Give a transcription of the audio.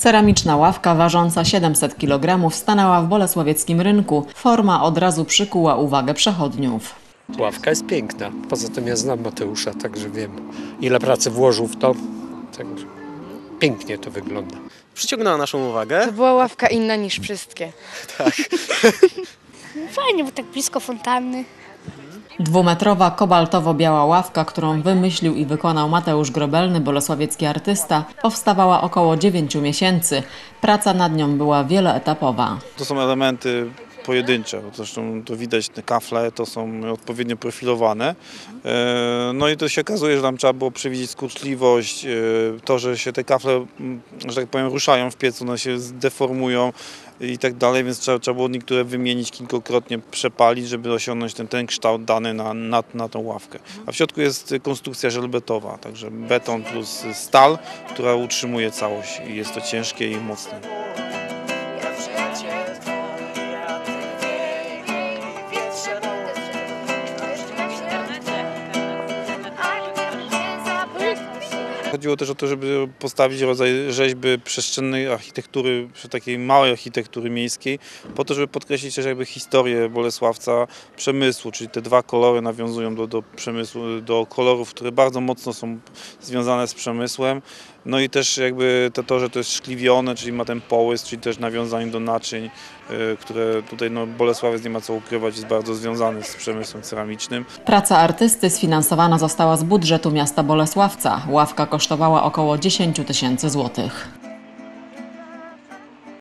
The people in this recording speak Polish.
Ceramiczna ławka ważąca 700 kg stanęła w bolesławieckim rynku. Forma od razu przykuła uwagę przechodniów. Ławka jest piękna. Poza tym ja znam Mateusza, także wiem, ile pracy włożył w to. Także pięknie to wygląda. Przyciągnęła naszą uwagę. To była ławka inna niż wszystkie. Tak. Fajnie, bo tak blisko fontanny. Dwumetrowa, kobaltowo-biała ławka, którą wymyślił i wykonał Mateusz Grobelny, bolesławiecki artysta, powstawała około 9 miesięcy. Praca nad nią była wieloetapowa. To są elementy pojedyncze, zresztą to widać, te kafle to są odpowiednio profilowane. No i to się okazuje, że nam trzeba było przewidzieć skurczliwość, to, że się te kafle, że tak powiem, ruszają w piecu, one się zdeformują i tak dalej, więc trzeba było niektóre wymienić, kilkukrotnie przepalić, żeby osiągnąć ten kształt dany na tą ławkę. A w środku jest konstrukcja żelbetowa, także beton plus stal, która utrzymuje całość i jest to ciężkie i mocne. Chodziło też o to, żeby postawić rodzaj rzeźby przestrzennej architektury, takiej małej architektury miejskiej, po to, żeby podkreślić też jakby historię Bolesławca, przemysłu, czyli te dwa kolory nawiązują do przemysłu, do kolorów, które bardzo mocno są związane z przemysłem. No i też jakby to, że to jest szkliwione, czyli ma ten połysk, czyli też nawiązanie do naczyń, które tutaj Bolesławiec nie ma co ukrywać, jest bardzo związany z przemysłem ceramicznym. Praca artysty sfinansowana została z budżetu miasta Bolesławca. Ławka kosztowała około 10 000 złotych.